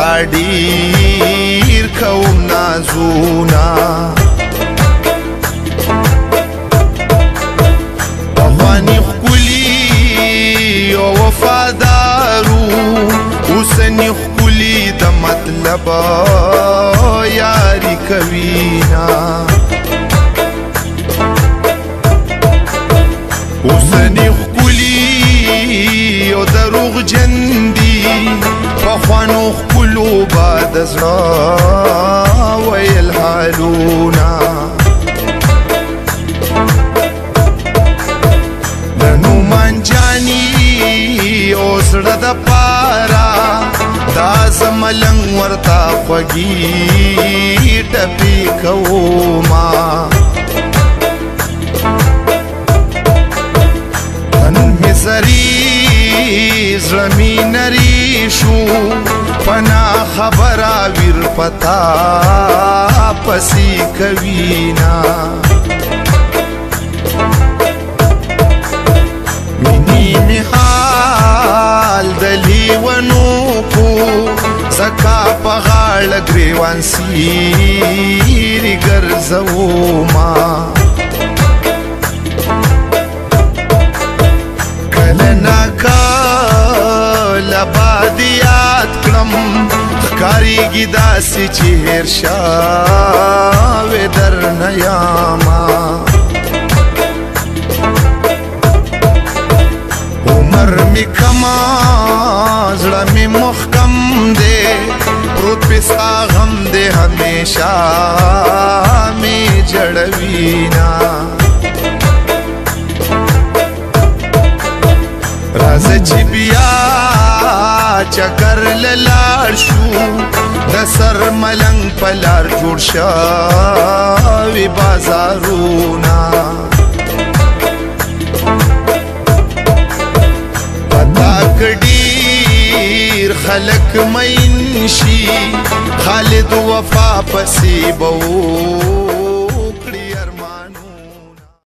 ډیر کوم نازونا پخوانی ښکلي او وفادارو اوسني ښکلي د مطلب یاري کوینا اوسني ښکلي او دروغجن دي پخوانو ښکلو به د زړه ویل حالونه د نومان جاني او زړه د پاره دا زملنګ ورته خوږي ټپي کوما زری زړه مې نری شو پنا خبره ویر پتا پسې کوینا مینی می حال د لیونو کو زکا په غاړه ګریوان سیری ګرځوما لبادیات کړم ښکاریږي داسې چې هېر شوې درنه یاما عمر مې کما زړه مې محکم دی پروت پې ستا غم دی همیشه مې جړوینا راځه چې بیا چکر للاړ شو د سر ملنګ په لار جوړ شوي بازارونه پتا که ډېر خلک مین شي خالد وفا پسې به